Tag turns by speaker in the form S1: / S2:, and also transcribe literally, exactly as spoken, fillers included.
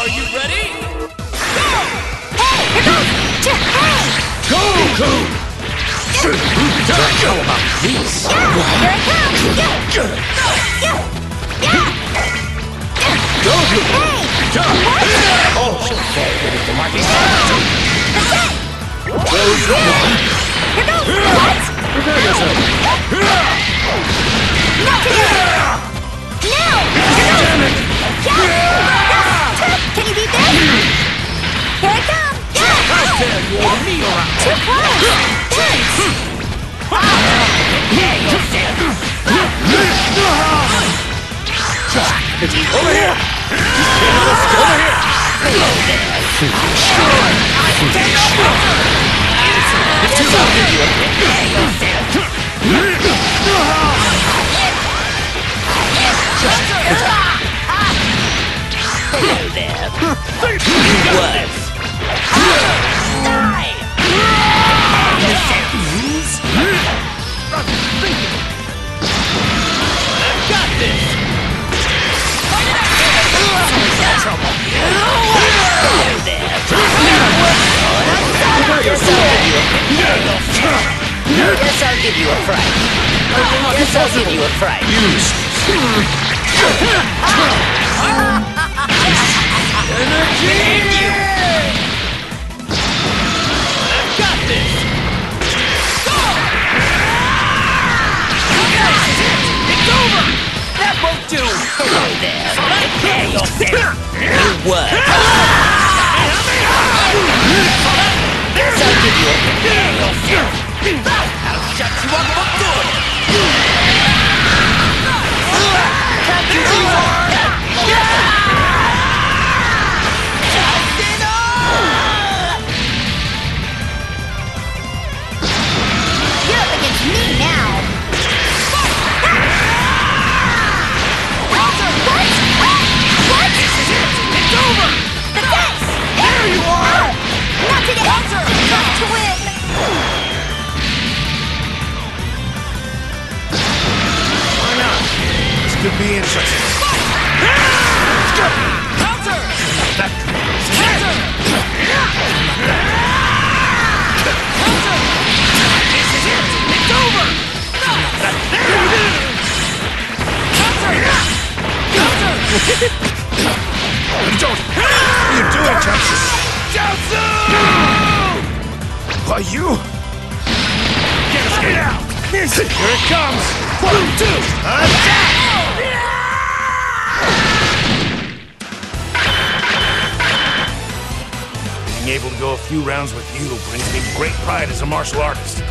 S1: Are you ready?
S2: Hey, here goes! Hey!
S1: Goku!
S3: How about this?
S2: Yeah! Here it comes! Yeah! Yeah! Yeah!
S1: Goku!
S2: Hey!
S3: Oh, she'll fall ready for my
S2: That's it!
S1: Goes one!
S2: Here goes! What?
S1: Prepare yourself!
S2: Not today! Now!
S1: Damn it!
S2: Yeah! Can you beat this? Here it comes! Yeah!
S1: How dare you order me around?
S2: Too close! Thanks!
S1: It's over here! Over here!
S4: Guess I'll give you a fright. Guess I'll give you a fright.
S1: I've got this! It's over! That won't do!
S4: Hello there. Prepare yourself. You what? Guess I'll give you a prepare yourself. I'll shut you up for good. Can't you do
S2: You're up against me now! What? What?
S1: This is it! It's over!
S2: The fence!
S1: There you are!
S2: Not today! Tough to win!
S1: Why not? This could be interesting. Counter! That Counter! Counter! This is it! It's over! That there it is! Counter! Counter! Don't! What are you doing, Chaozu? Chaozu! Are you? Get us out! Here it comes! One, two, attack! Being able to go a few rounds with you brings me great pride as a martial artist.